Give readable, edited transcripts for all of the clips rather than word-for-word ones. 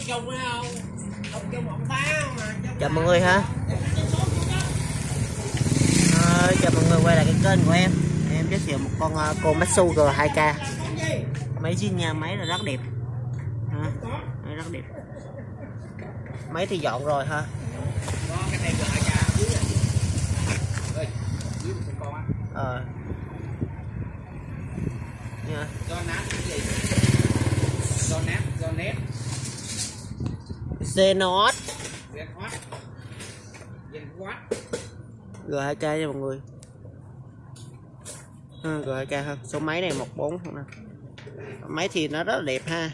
Chào mọi người ha. Chào mọi người quay lại cái kênh của em. Em giới thiệu một con Komatsu G2K. Máy zin nha, máy là rất đẹp. Máy rất đẹp. Máy thì dọn rồi ha. Xenos G2K nha mọi người. G2K ha. Số máy này 14 không nè. Máy thì nó rất là đẹp ha.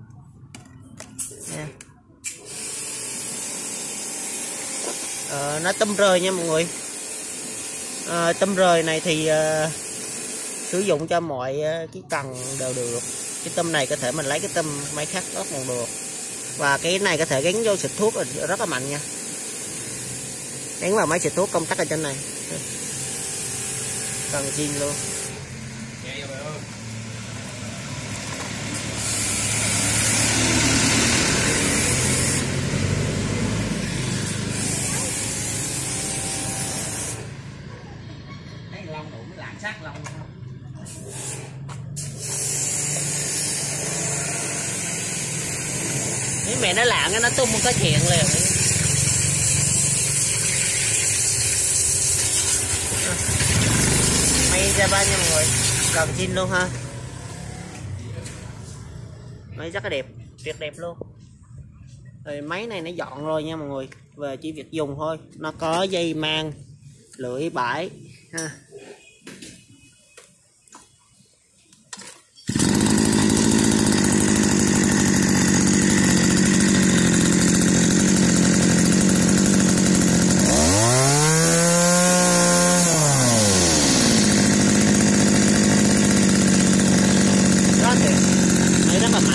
Nó tăm rời nha mọi người. Tăm rời này thì sử dụng cho mọi cái cần đều được. Cái tăm này có thể mình lấy cái tăm máy khác đó còn được. Và cái này có thể gắn vô xịt thuốc rất là mạnh nha. Gắn vào máy xịt thuốc công tắc ở trên này. Cần zin luôn. Cái lông đủ mới lạng sát lông không? Nếu mẹ nó lạng nó tung một cái chuyện liền. Máy Java nha mọi người, cần zin luôn ha. Máy rất là đẹp, tuyệt đẹp luôn. Rồi máy này nó dọn rồi nha mọi người, về chỉ việc dùng thôi. Nó có dây mang, lưỡi bãi ha. Máy rất là mạnh.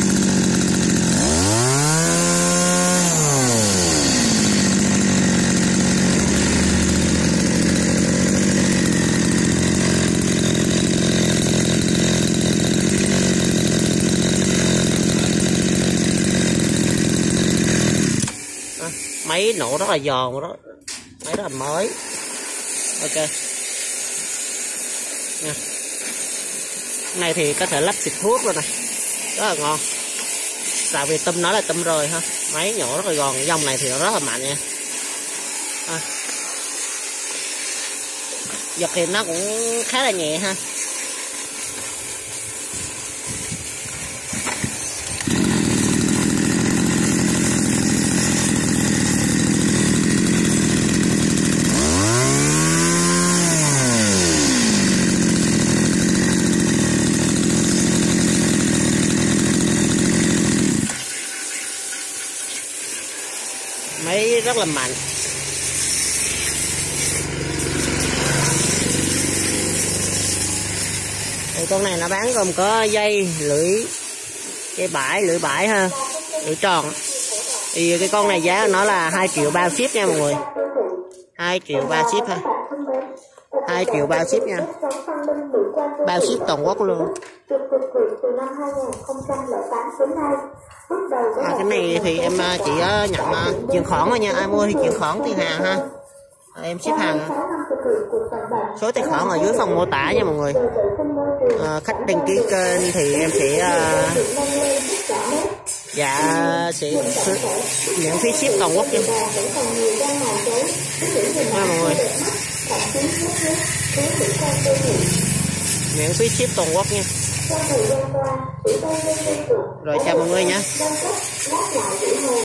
Máy nổ rất là giòn đó, máy rất là mới. Ok nha. Này thì có thể lắp xịt thuốc rồi này, rất là ngon. Tại vì tâm nó là tâm rời ha, máy nhỏ rất là giòn. Dòng này thì nó rất là mạnh nha. Giật thì nó cũng khá là nhẹ ha. Máy rất là mạnh. Thì con này nó bán gồm có dây, lưỡi, lưỡi bãi ha, lưỡi tròn. Thì cái con này giá của nó là 2 triệu bao ship nha mọi người. 2 triệu bao ship ha. 2 triệu bao ship nha. Bao ship toàn quốc luôn. Cái này thì em chỉ nhận chuyển khoản thôi nha. Ai mua thì chuyển khoản tiền hàng ha. Em ship hàng. Số tài khoản ở dưới phần mô tả nha mọi người. Khách đăng ký kênh thì em sẽ miễn phí ship toàn quốc nha mọi người. Miễn phí ship toàn quốc nha. Rồi chào mọi người nha.